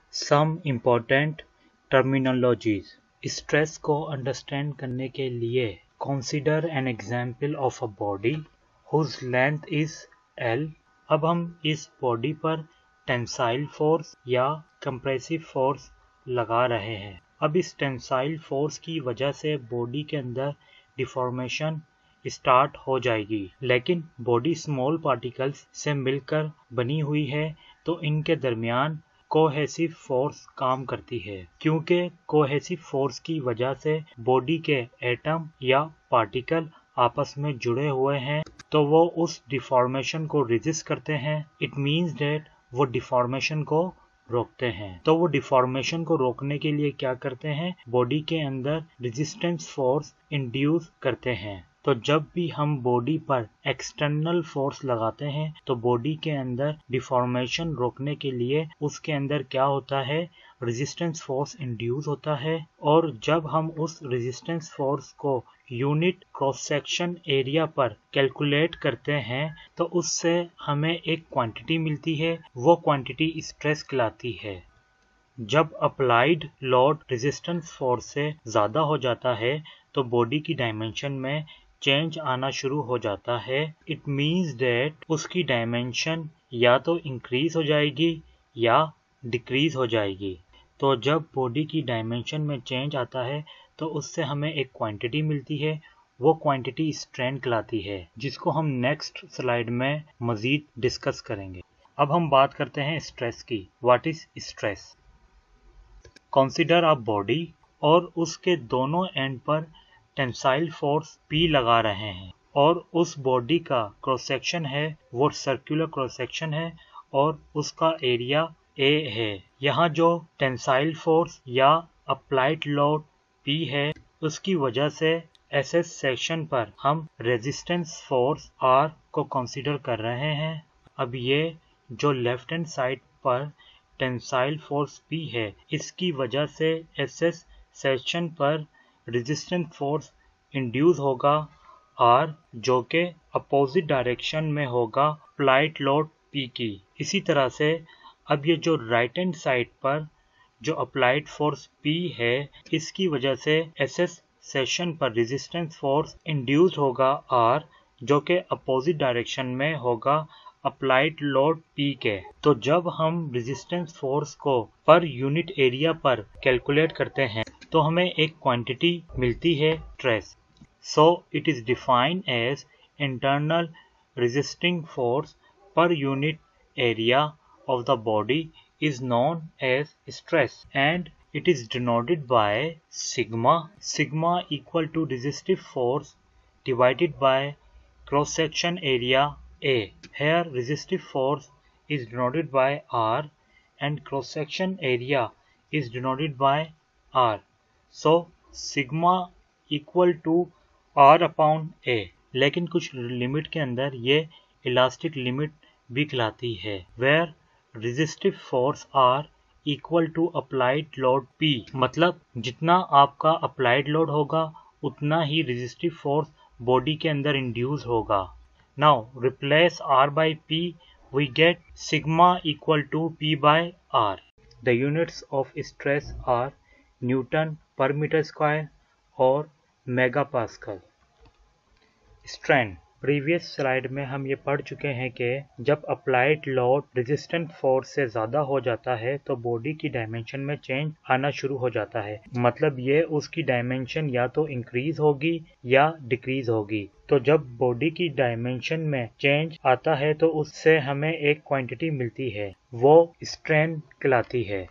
सम important terminologies. Stress को understand करने के लिए consider an example of a body whose length is L। अब हम इस बॉडी पर टेंसाइल फोर्स या कंप्रेसिव फोर्स लगा रहे हैं। अब इस टेंसाइल फोर्स की वजह से बॉडी के अंदर डिफॉर्मेशन स्टार्ट हो जाएगी, लेकिन बॉडी स्मॉल पार्टिकल्स से मिलकर बनी हुई है तो इनके दरमियान कोहेसिव फोर्स काम करती है। क्योंकि कोहेसिव फोर्स की वजह से बॉडी के एटम या पार्टिकल आपस में जुड़े हुए हैं तो वो उस डिफॉर्मेशन को रेजिस्ट करते हैं। इट मीन्स दैट वो डिफॉर्मेशन को रोकते हैं। तो वो डिफॉर्मेशन को रोकने के लिए क्या करते हैं, बॉडी के अंदर रेजिस्टेंस फोर्स इंड्यूस करते हैं। तो जब भी हम बॉडी पर एक्सटर्नल फोर्स लगाते हैं तो बॉडी के अंदर डिफॉर्मेशन रोकने के लिए उसके अंदर क्या होता है, रेजिस्टेंस फोर्स इंड्यूस होता है। और जब हम उस रेजिस्टेंस फोर्स को यूनिट क्रॉस सेक्शन एरिया पर कैलकुलेट करते हैं तो उससे हमें एक क्वांटिटी मिलती है, वो क्वांटिटी स्ट्रेस कहलाती है। जब अप्लाइड लोड रेजिस्टेंस फोर्स से ज़्यादा हो जाता है तो बॉडी की डायमेंशन में चेंज आना शुरू हो जाता है। इट मीन्स दैट उसकी डायमेंशन या तो इंक्रीज हो जाएगी या डिक्रीज हो जाएगी। तो जब बॉडी की डायमेंशन में चेंज आता है तो उससे हमें एक क्वांटिटी मिलती है, वो क्वांटिटी स्ट्रेन कहलाती है, जिसको हम नेक्स्ट स्लाइड में मज़ीद डिस्कस करेंगे। अब हम बात करते हैं स्ट्रेस की। What is stress? Consider a body और उसके दोनों एंड पर टेंसाइल फोर्स P लगा रहे हैं और उस बॉडी का क्रॉस सेक्शन है वो सर्कुलर क्रॉस सेक्शन है और उसका एरिया A है। यहाँ जो टेंसाइल फोर्स या अप्लाइड लोड P है उसकी वजह से SS सेक्शन पर हम रेजिस्टेंस फोर्स R को कंसीडर कर रहे हैं। अब ये जो लेफ्ट हैंड साइड पर टेंसाइल फोर्स P है इसकी वजह से SS सेक्शन पर रेजिस्टेंस फोर्स इंड्यूस होगा R, जो के अपोजिट डायरेक्शन में होगा अप्लाइड लोड P की। इसी तरह से अब ये जो राइट हैंड साइड पर जो अप्लाइड फोर्स P है इसकी वजह से SS सेक्शन पर रेजिस्टेंस फोर्स इंड्यूस होगा R, जो के अपोजिट डायरेक्शन में होगा अप्लाइड लोड P के। तो जब हम रेजिस्टेंस फोर्स को पर यूनिट एरिया पर कैलकुलेट करते हैं तो हमें एक क्वांटिटी मिलती है, stress. So it is defined as internal resisting force per unit area of the body is known as stress and it is denoted by sigma equal to resistive force divided by cross section area A. Here resistive force is denoted by R and cross section area is denoted by R. So sigma equal to R upon A. लेकिन कुछ limit के अंदर ये elastic limit भी कहलाती है, where resistive force R equal to applied load P। मतलब जितना आपका अप्लाइड लोड होगा उतना ही रेजिस्टिव फोर्स बॉडी के अंदर इंड्यूस होगा। Now replace R by P, we get sigma equal to P by R। The units of stress are newton per metre square और mega pascal. Strain. Previous slide में हम ये पढ़ चुके हैं कि जब अप्लाइड लोड रेजिस्टेंट फोर्स से ज़्यादा हो जाता है तो बॉडी की डायमेंशन में चेंज आना शुरू हो जाता है। मतलब ये उसकी डायमेंशन या तो इंक्रीज होगी या डिक्रीज होगी। तो जब बॉडी की डायमेंशन में चेंज आता है तो उससे हमें एक क्वांटिटी मिलती है, वो स्ट्रेन कहलाती है।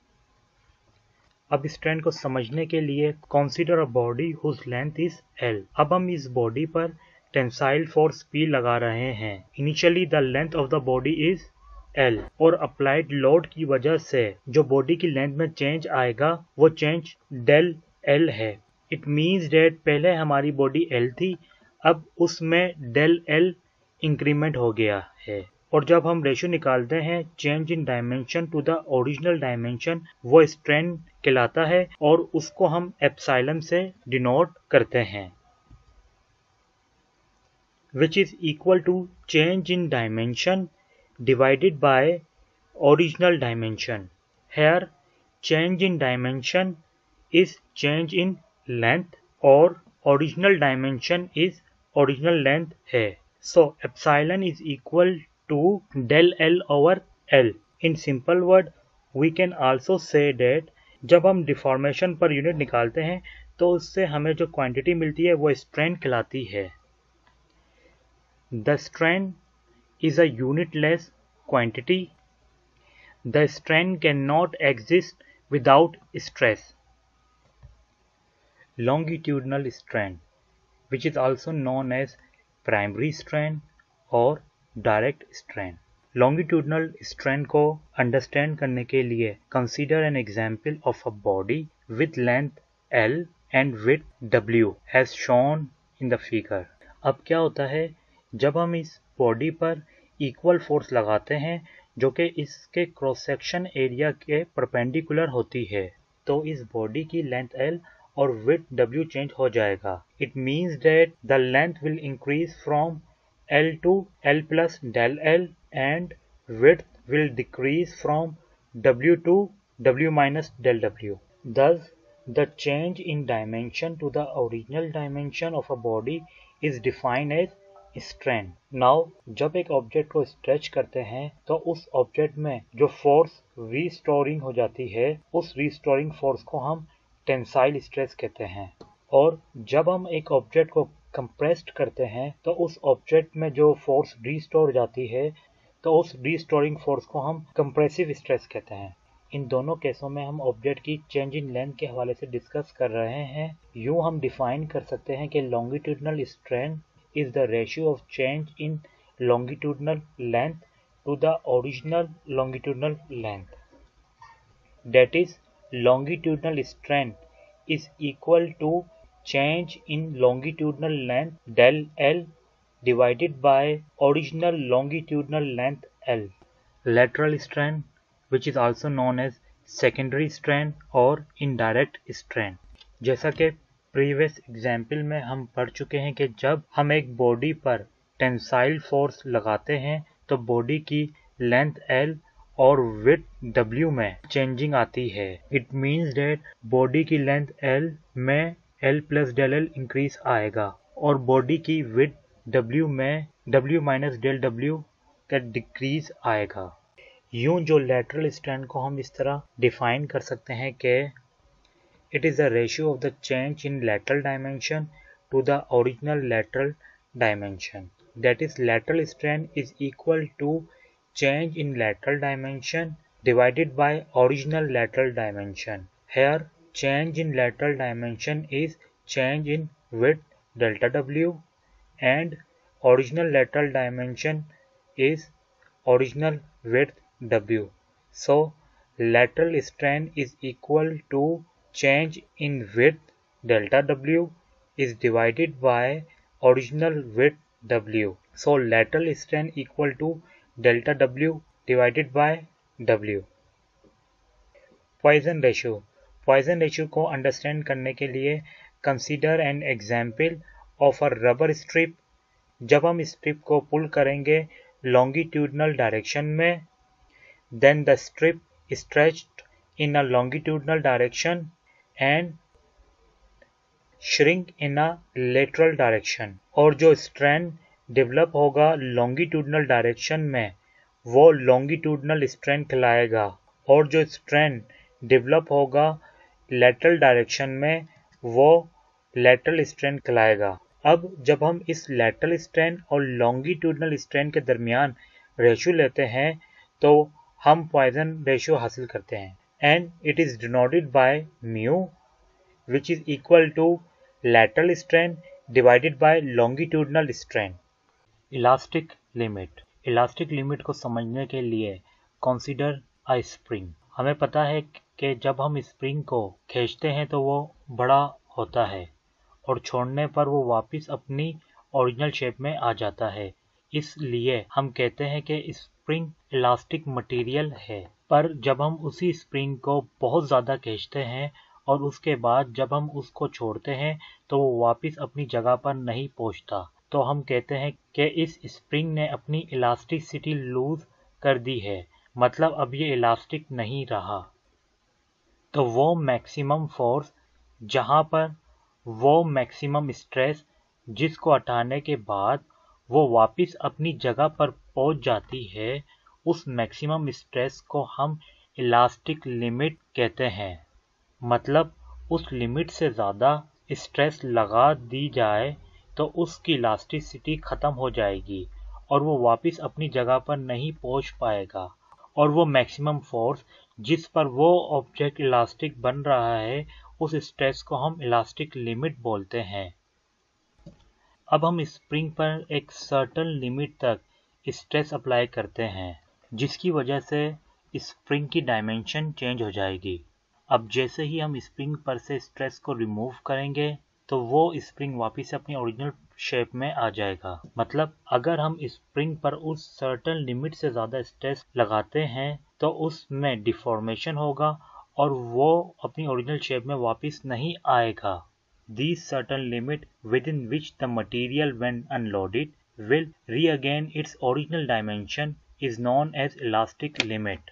अब स्ट्रेन को समझने के लिए consider a body whose length is L। अब हम इस बॉडी पर टेंसाइल फोर्स P लगा रहे हैं। Initially the length of the body is L और अप्लाइड लोड की वजह से जो बॉडी की लेंथ में चेंज आएगा वो चेंज डेल L है। इट मीन्स दैट पहले हमारी बॉडी L थी, अब उसमें डेल L इंक्रीमेंट हो गया है। और जब हम रेशियो निकालते हैं change in dimension to the original dimension, वो स्ट्रेन कहलाता है और उसको हम एप्सिलॉन से डिनोट करते हैं, which is equal to change in dimension divided by original dimension. Here change in dimension is change in length और original dimension is original length है. So epsilon is equal to del L over L. In simple word we can also say that जब हम deformation per unit निकालते हैं तो उससे हमें जो क्वांटिटी मिलती है वो strain कहलाती है. The strain is a unitless quantity. The strain cannot exist without stress. Longitudinal strain, which is also known as primary strain or direct strain. Longitudinal strain को understand करने के लिए consider an example of a body with length L and width W as shown in the figure. अब क्या होता है जब हम इस बॉडी पर इक्वल फोर्स लगाते हैं जो कि इसके क्रॉस सेक्शन एरिया के परपेंडिकुलर होती है तो इस बॉडी की लेंथ L और विड्थ W चेंज हो जाएगा. It means that the length will increase from L to L plus del L and width will decrease from W to W minus del W. Thus, the change in dimension to the original dimension of a body is defined as strain. Now, जब एक object को stretch करते हैं तो उस object में जो force restoring हो जाती है उस रीस्टोरिंग फोर्स को हम टेंसाइल स्ट्रेस कहते हैं और जब हम एक ऑब्जेक्ट को कंप्रेस्ड करते हैं तो उस ऑब्जेक्ट में जो फोर्स रीस्टोर जाती है तो उस रीस्टोरिंग फोर्स को हम कंप्रेसिव स्ट्रेस कहते हैं. इन दोनों केसों में हम ऑब्जेक्ट की चेंज इन लेंथ के हवाले से डिस्कस कर रहे हैं. यूं हम डिफाइन कर सकते हैं कि longitudinal strain is the ratio of change in longitudinal length to the original longitudinal length. That is, longitudinal strain is equal to change in longitudinal length del L divided by original longitudinal length L. Lateral strain, which is also known as secondary strain or indirect strain. जैसा कि previous example में हम पढ़ चुके हैं कि जब हम एक बॉडी पर टेंसाइल फोर्स लगाते हैं तो बॉडी की लेंथ L और विड्थ W में चेंजिंग आती है. इट मीन्स दैट बॉडी की लेंथ L में L plus del L increase आएगा और बॉडी की विड्थ W में W माइनस del W का डिक्रीज आएगा. यूं जो लेटरल स्ट्रेन को हम इस तरह डिफाइन कर सकते हैं कि it is the ratio of the change in lateral dimension to the original lateral dimension. That is, lateral strain is equal to change in lateral dimension divided by original lateral dimension. Here, change in lateral dimension is change in width delta W and original lateral dimension is original width W. So, lateral strain is equal to change in width delta W is divided by original width W. So lateral strain equal to delta W divided by W. Poisson ratio. Poisson ratio को understand करने के लिए consider an example of a rubber strip. जब हम strip को pull करेंगे longitudinal direction में then the strip stretched in a longitudinal direction and shrink in a lateral direction. और जो स्ट्रेन डेवलप होगा लॉन्गिट्यूडनल डायरेक्शन में वो लॉन्गिट्यूडनल स्ट्रेन कहलाएगा और जो स्ट्रेन डेवलप होगा लेटरल डायरेक्शन में वो लेटरल स्ट्रेन कहलाएगा. अब जब हम इस लेटरल स्ट्रेन और लॉन्गिट्यूडनल स्ट्रेन के दरमियान रेशियो लेते हैं तो हम पॉइसन रेशियो हासिल करते हैं and it is denoted by mu which is equal to lateral strain divided by longitudinal strain. Elastic limit. Elastic limit को समझने के लिए consider a spring. हमें पता है कि जब हम स्प्रिंग को खींचते हैं तो वो बड़ा होता है और छोड़ने पर वो वापस अपनी ओरिजिनल शेप में आ जाता है. इसलिए हम कहते हैं कि स्प्रिंग इलास्टिक मटेरियल है. पर जब हम उसी स्प्रिंग को बहुत ज़्यादा खींचते हैं और उसके बाद जब हम उसको छोड़ते हैं तो वो वापस अपनी जगह पर नहीं पहुंचता तो हम कहते हैं कि इस स्प्रिंग ने अपनी इलास्टिसिटी लूज कर दी है, मतलब अब ये इलास्टिक नहीं रहा. तो वो मैक्सिमम फोर्स जहाँ पर वो मैक्सिमम स्ट्रेस जिसको हटाने के बाद वो वापस अपनी जगह पर पहुंच जाती है, उस मैक्सिमम स्ट्रेस को हम इलास्टिक लिमिट कहते हैं। मतलब उस लिमिट से ज़्यादा स्ट्रेस लगा दी जाए तो उसकी इलास्टिसिटी ख़त्म हो जाएगी और वो वापस अपनी जगह पर नहीं पहुंच पाएगा, और वो मैक्सिमम फोर्स जिस पर वो ऑब्जेक्ट इलास्टिक बन रहा है, उस स्ट्रेस को हम इलास्टिक लिमिट बोलते हैं। अब हम स्प्रिंग पर एक सर्टेन लिमिट तक स्ट्रेस अप्लाई करते हैं, जिसकी वजह से स्प्रिंग की डायमेंशन चेंज हो जाएगी। अब जैसे ही हम स्प्रिंग पर से स्ट्रेस को रिमूव करेंगे तो वो स्प्रिंग वापस अपनी ओरिजिनल शेप में आ जाएगा। मतलब अगर हम स्प्रिंग पर उस सर्टेन लिमिट से ज़्यादा स्ट्रेस लगाते हैं तो उसमें डिफॉर्मेशन होगा और वो अपनी ओरिजिनल शेप में वापस नहीं आएगा। These certain limit within which the material when unloaded will regain its original dimension is known as elastic limit.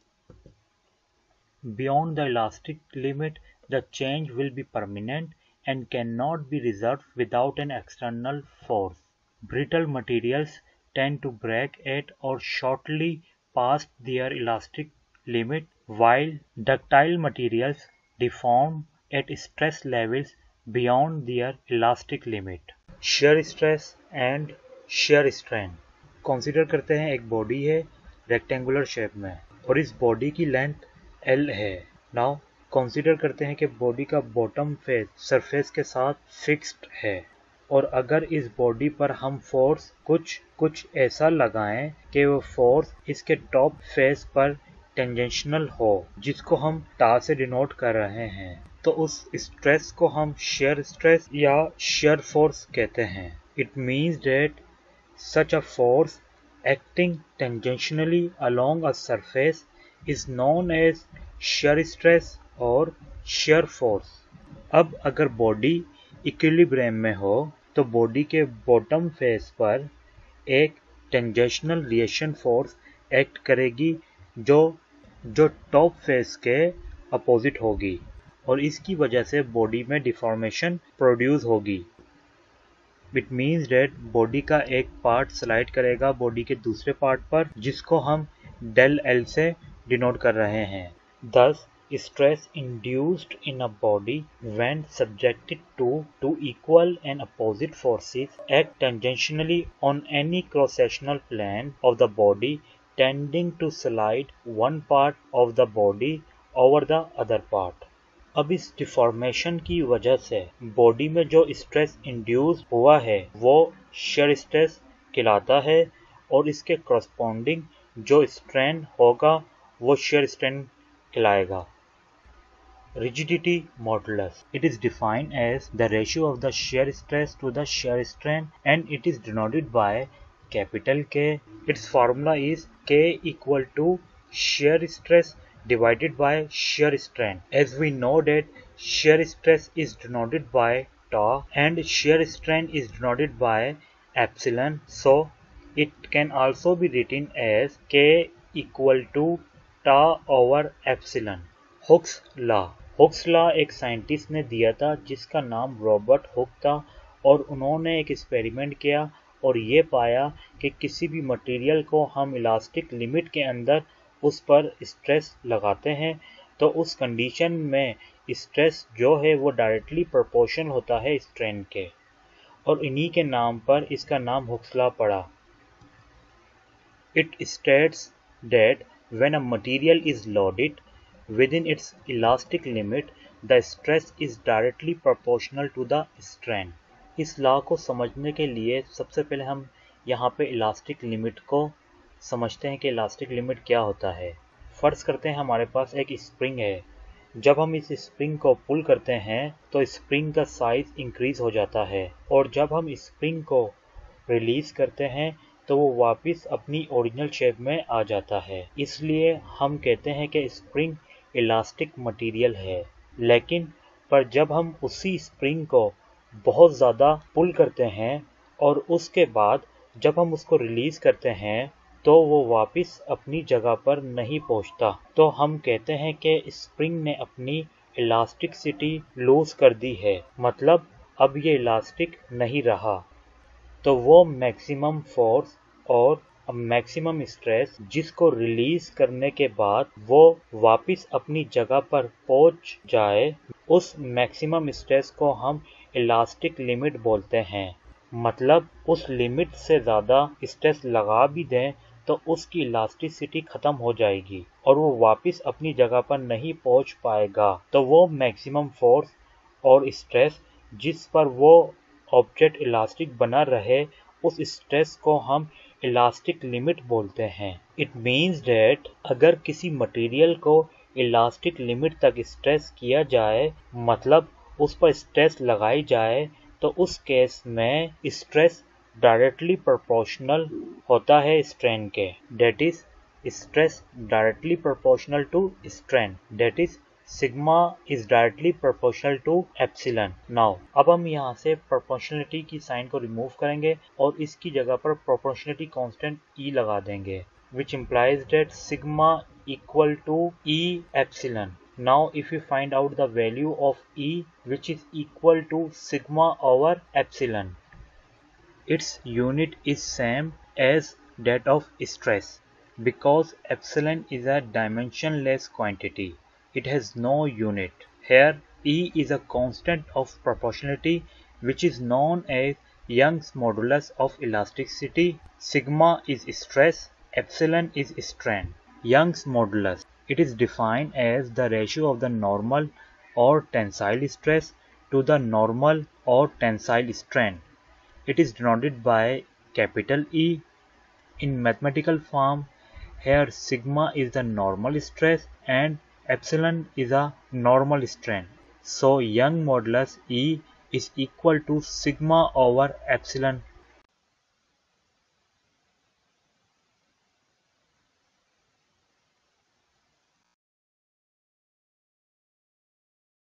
Beyond the elastic limit, the change will be permanent and cannot be reversed without an external force. Brittle materials tend to break at or shortly past their elastic limit, while ductile materials deform at stress levels beyond their elastic limit. Shear stress and shear strain. Consider करते हैं एक body है rectangular shape में और इस body की length L है। Now consider करते हैं कि बॉडी का बॉटम फेस सरफेस के साथ फिक्स्ड है और अगर इस बॉडी पर हम फोर्स कुछ ऐसा लगाएं कि वो फोर्स इसके टॉप फेस पर टेंजेंशनल हो, जिसको हम टा से डिनोट कर रहे हैं, तो उस स्ट्रेस को हम shear stress या shear force कहते हैं। It means that such a force acting tangentially along a surface is known as shear stress or shear force। अब अगर बॉडी इक्विलिब्रियम में हो तो बॉडी के बॉटम फेस पर एक टेंजेंशनल रिएक्शन फोर्स एक्ट करेगी जो टॉप फेस के अपोजिट होगी और इसकी वजह से बॉडी में डिफॉर्मेशन प्रोड्यूस होगी। इट मीन्स डेट बॉडी का एक पार्ट स्लाइड करेगा बॉडी के दूसरे पार्ट पर, जिसको हम डेल एल से डिनोट कर रहे हैं। Thus, stress induced in a body when subjected to two equal and opposite forces act tangentially on any cross-sectional plane of the body, tending to slide one part of the body over the other part। अब इस deformation की वजह से body में जो stress induce हुआ है वो shear स्ट्रेस कहलाता है और इसके करस्पॉन्डिंग जो स्ट्रेन होगा वो shear स्ट्रेन कहलाएगा। Rigidity modulus. It is defined as the ratio of the shear stress to the shear strain and it is denoted by capital K. Its formula is K equal to shear stress divided by shear strain. As we know that shear stress is denoted by tau and shear strain is denoted by epsilon, so it can also be written as K equal to tau over epsilon। Hooke's law. Hooke's law एक scientist ने दिया था जिसका नाम Robert Hooke था और उन्होंने एक एक्सपेरिमेंट किया और ये पाया कि किसी भी मटेरियल को हम इलास्टिक लिमिट के अंदर उस पर स्ट्रेस लगाते हैं तो उस कंडीशन में स्ट्रेस जो है वो डायरेक्टली प्रोपोर्शनल होता है स्ट्रेन के, और इन्हीं के नाम पर इसका नाम हुक्स लॉ पड़ा। It states that when a material is loaded within its elastic limit, the stress is directly proportional to the strain। इस लॉ को समझने के लिए सबसे पहले हम यहाँ पे इलास्टिक लिमिट को समझते हैं कि इलास्टिक लिमिट क्या होता है। फर्ज करते हैं हमारे पास एक स्प्रिंग है। जब हम इस स्प्रिंग को पुल करते हैं तो स्प्रिंग का साइज इंक्रीज हो जाता है और जब हम स्प्रिंग को रिलीज करते हैं तो वो वापस अपनी ओरिजिनल शेप में आ जाता है। इसलिए हम कहते हैं कि स्प्रिंग इलास्टिक मटेरियल है। लेकिन पर जब हम उसी स्प्रिंग को बहुत ज़्यादा पुल करते हैं और उसके बाद जब हम उसको रिलीज़ करते हैं तो वो वापस अपनी जगह पर नहीं पहुंचता। तो हम कहते हैं कि स्प्रिंग ने अपनी इलास्टिसिटी लूज कर दी है, मतलब अब ये इलास्टिक नहीं रहा। तो वो मैक्सिमम फोर्स और मैक्सिमम स्ट्रेस जिसको रिलीज करने के बाद वो वापस अपनी जगह पर पहुंच जाए, उस मैक्सिमम स्ट्रेस को हम इलास्टिक लिमिट बोलते हैं। मतलब उस लिमिट से ज़्यादा स्ट्रेस लगा भी दें तो उसकी इलास्टिसिटी खत्म हो जाएगी और वो वापस अपनी जगह पर नहीं पहुंच पाएगा। तो वो मैक्सिमम फोर्स और स्ट्रेस जिस पर वो ऑब्जेक्ट इलास्टिक बना रहे, उस स्ट्रेस को हम इलास्टिक लिमिट बोलते हैं। इट मीन्स दैट अगर किसी मटेरियल को इलास्टिक लिमिट तक स्ट्रेस किया जाए, मतलब उस पर स्ट्रेस लगाई जाए, तो उस केस में स्ट्रेस डायरेक्टली प्रोपोर्शनल होता है स्ट्रेन के। That is stress directly proportional to strain, that is sigma is directly proportional to epsilon. Now अब हम यहाँ से प्रोपोर्शनलिटी की साइन को रिमूव करेंगे और इसकी जगह पर प्रोपोर्शनलिटी कांस्टेंट ई लगा देंगे, which implies that sigma equal to E epsilon. Now if we find out the value of E, which is equal to sigma over epsilon, its unit is same as that of stress, because epsilon is a dimensionless quantity. It has no unit. Here E is a constant of proportionality which is known as Young's modulus of elasticity. Sigma is stress, epsilon is strain. Young's modulus. It is defined as the ratio of the normal or tensile stress to the normal or tensile strain. It is denoted by capital E. In mathematical form, here sigma is the normal stress and epsilon is a normal strain. So Young modulus E is equal to sigma over epsilon